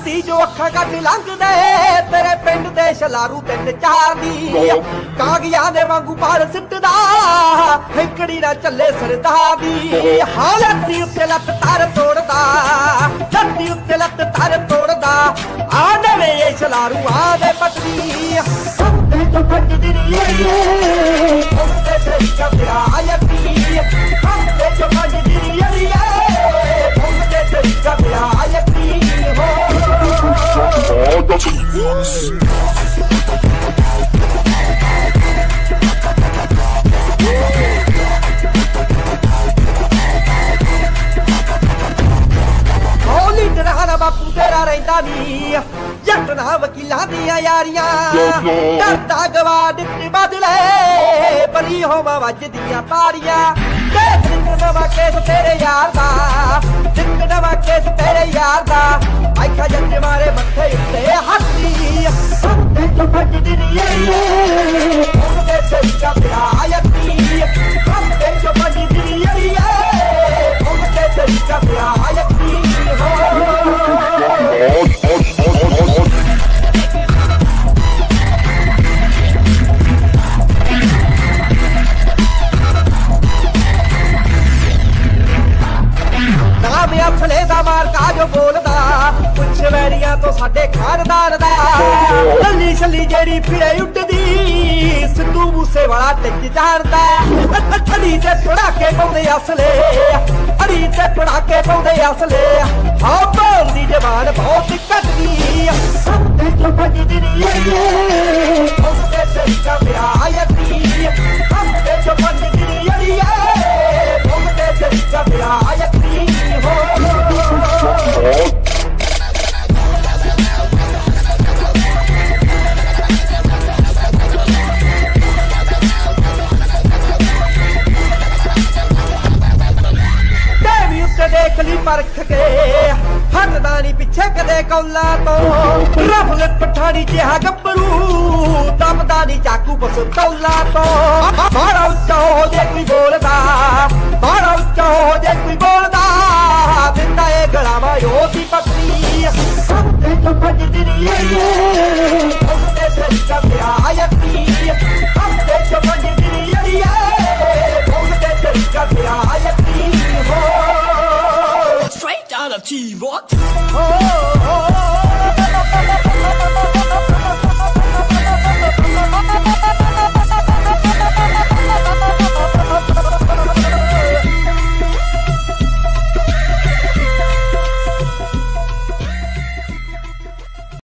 जट्टी जो अखा कट लंघदे तेरे पिंड दे शलारू 3-4 दी कागियां दे वांगू पाल सिटदा हिकड़ी ना चले सरदार दी हालती उत्ते लत तार तोड़दा जट्टी उत्ते लत तार तोड़दा आ नवे ये शलारू आ दे पटरी हमते जो फटदी नी हमते तेरी कबिया आयती हमते जो फटदी नी हमते तेरी कबिया आयती हो that's what you wanna see. बापू तेरा रहिंदा नी जटना वकीलां दियां यारियां डरदा गवा दित्ती बदले बरी होवा वजदियां तारियां देख नवा केस तेरे यार दा दिख नवा केस तेरे यार दा आखा जट मारे मत्थे उत्ते हत्ती हमते जो फटदी नी हमते तेरी कबिया आयती हमते जो फटदी नी हमते तेरी कबिया आयती असले दा मारका जो बोलदा कुछ वैरियां तो साडे खानदान दा लल्ली छल्ली जेड़ी फिरे उठदी सिद्धू मूसे वाला टिक जानदा अड़ी ते पड़ाके पाउंदे असले अड़ी ते पड़ाके पाउंदे असले हां बोलदी जवान बहुत कटदी हमते जो फटदी नी हमते तेरी कबिया आयती हमते जो फटदी नी हमते तेरी कबिया आयती हो देख ली परख के हटदानी पिछे कदे कौला तो रफल पठानी जिहा गब्बरू दबदानी चाकू बस तौला तो बड़ा उच्चा हो जे कोई बोलदा बड़ा उच्चा हो जे कोई बोलदा दिंदा ए गलावा योती पत्नी हमते जो फटदी नी हमते तेरी कबिया आयती